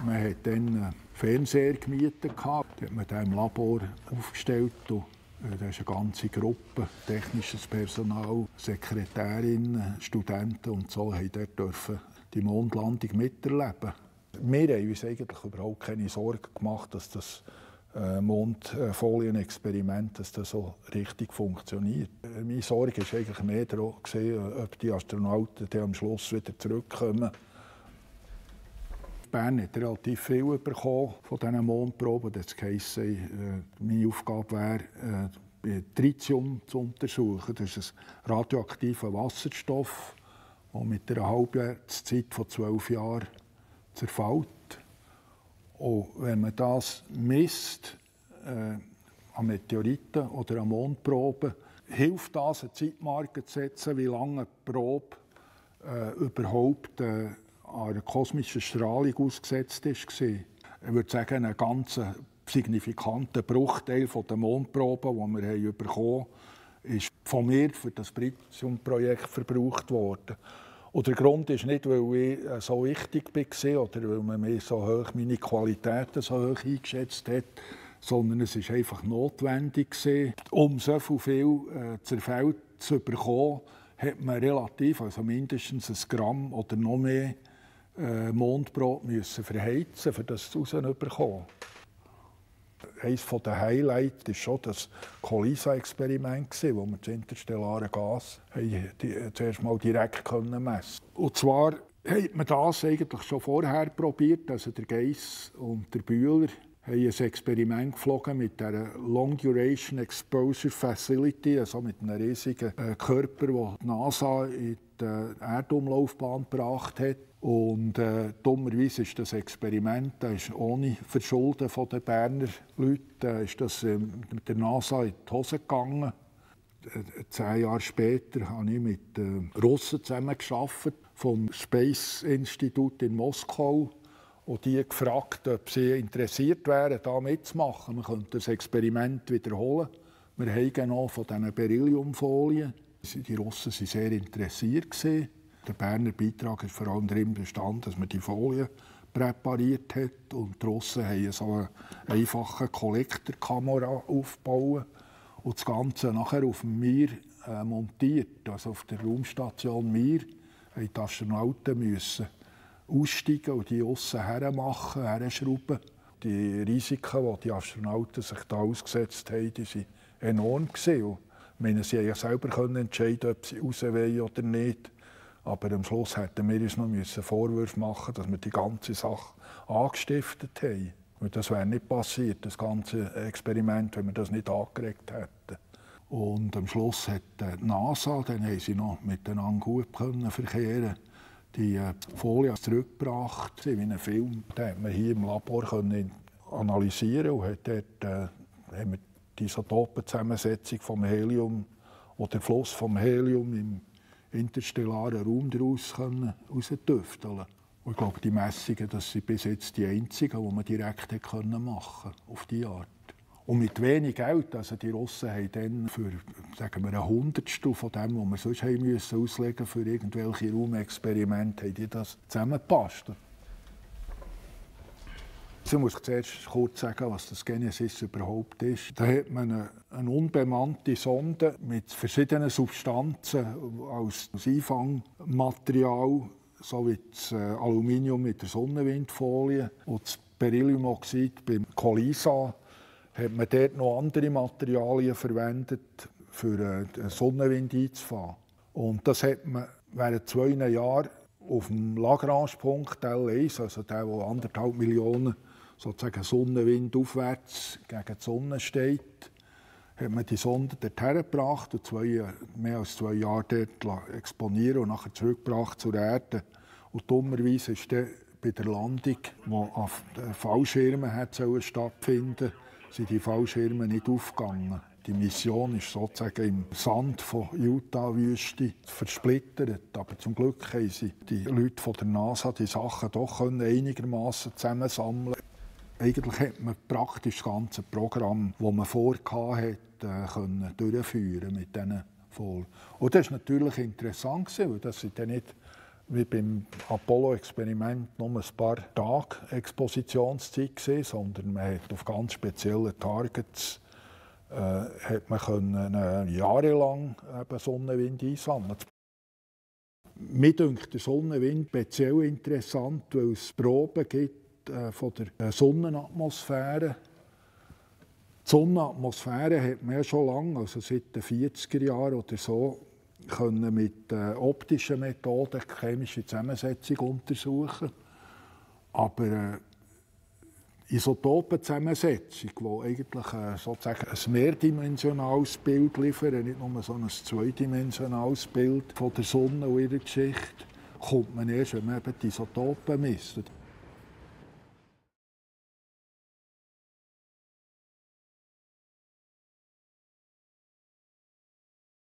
Man hat dann einen Fernseher gemietet, den hat man dann im Labor aufgestellt. Da ist eine ganze Gruppe, technisches Personal, Sekretärinnen, Studenten und so, haben dort die Mondlandung miterleben. Wir haben uns eigentlich überhaupt keine Sorgen gemacht, dass das Mondfolienexperiment so richtig funktioniert. Meine Sorge war eigentlich mehr daran, ob die Astronauten dann am Schluss wieder zurückkommen. Bern hat relativ viel bekommen von diesen Mondproben. Das heisst, meine Aufgabe wäre, Tritium zu untersuchen. Das ist ein radioaktiver Wasserstoff, der mit einer Halbwertszeit von 12 Jahren zerfällt. Und wenn man das misst, an Meteoriten oder an Mondproben, hilft das, eine Zeitmarke zu setzen, wie lange eine Probe überhaupt an einer kosmischen Strahlung ausgesetzt war. Ich würde sagen, ein ganz signifikanter Bruchteil der Mondproben, die wir bekommen haben, ist von mir für das Tritium-Projekt verbraucht worden. Und der Grund ist nicht, weil ich so wichtig war oder weil man mir meine Qualitäten so hoch eingeschätzt hat, sondern es war einfach notwendig. Um so viel Zerfälle zu bekommen, hat man relativ, also mindestens 1 Gramm oder noch mehr Mondbrot müssen verheizen, um das rauszubekommen. Eines der Highlights war schon das COLISA-Experiment, wo wir das interstellare Gas zuerst mal direkt messen konnten. Und zwar hat man das eigentlich schon vorher probiert. Also der Geiss und der Bühler haben ein Experiment geflogen mit der Long Duration Exposure Facility, also mit einem riesigen Körper, den die NASA in die Erdumlaufbahn gebracht hat. Und dummerweise ist das Experiment ohne Verschulden der Berner Leute ist das mit der NASA in die Hose gegangen. 10 Jahre später habe ich mit Russen zusammengearbeitet vom Space Institute in Moskau. Und die gefragt, ob sie interessiert wären, da mitzumachen. Man könnte das Experiment wiederholen. Wir haben noch von diesen Berylliumfolien. Die Russen waren sehr interessiert. Der Berner Beitrag ist vor allem darin bestanden, dass man die Folien präpariert hat. Und die Russen haben so eine einfache Kollektorkamera aufgebaut und das Ganze nachher auf dem Mir montiert. Also auf der Raumstation Mir mussten die Astronauten aussteigen und die aussen herschrauben. Die Risiken, die Astronauten sich da ausgesetzt haben, waren enorm. Ich meine, sie konnten ja selber entscheiden, ob sie raus wollen oder nicht. Aber am Schluss hätten wir uns noch Vorwürfe machen, dass wir die ganze Sache angestiftet haben. Und das wäre nicht passiert, das ganze Experiment, wenn wir das nicht angeregt hätten. Und am Schluss hat die NASA, dann haben sie noch miteinander gut verkehren, die Folie zurückgebracht, wie einen Film. Den konnte man hier im Labor analysieren und hat dort haben wir die Isotopenzusammensetzung vom Helium oder den Fluss vom Helium im interstellaren Raum daraus herausdüfteln. Und ich glaube, die Messungen, das sind bis jetzt die einzigen, die man direkt machen konnte, auf diese Art. Und mit wenig Geld, also die Russen haben dann für, sagen wir, 1/100 von dem, was wir sonst haben müssen auslegen für irgendwelche Raumexperimente, haben die das zusammengepasst. Ich muss zuerst kurz sagen, was das Genesis überhaupt ist. Da hat man eine unbemannte Sonde mit verschiedenen Substanzen als Einfangmaterial, so wie das Aluminium mit der Sonnenwindfolie und das Berylliumoxid beim COLISA. Hat man dort noch andere Materialien verwendet, für den Sonnenwind einzufahren. Und das hat man während 2 Jahren auf dem Lagrange-Punkt L1, also der 1,5 Millionen sozusagen Sonnenwind aufwärts gegen die Sonne steht, hat man die Sonde dorthin gebracht und mehr als 2 Jahre dort exponieren und nachher zurückgebracht zur Erde. Und dummerweise ist dann bei der Landung, die auf den Fallschirmen stattfinden sollte, sind die Fallschirme nicht aufgegangen. Die Mission ist sozusagen im Sand von Utah-Wüste versplittert. Aber zum Glück haben die Leute von der NASA die Sachen doch einigermaßen zusammensammeln. Eigentlich hat man praktisch das ganze Programm, das man vorhatte, durchführen mit diesen Folien. Und das war natürlich interessant, weil das sind dann nicht wie beim Apollo-Experiment nur ein paar Tage Expositionszeit gewesen, sondern man hat auf ganz speziellen Targets hat man können, jahrelang Sonnenwind einsammeln. Mir dünkt der Sonnenwind speziell interessant, weil es Proben gibt von der Sonnenatmosphäre. Die Sonnenatmosphäre hat man ja schon lange, also seit den 40er Jahren oder so, können mit optischen Methoden die chemische Zusammensetzung untersuchen. Aber Isotopenzusammensetzung, die eigentlich sozusagen ein mehrdimensionales Bild liefern, nicht nur so ein zweidimensionales Bild von der Sonne und ihrer Geschichte, kommt man erst, wenn man eben die Isotopen misst.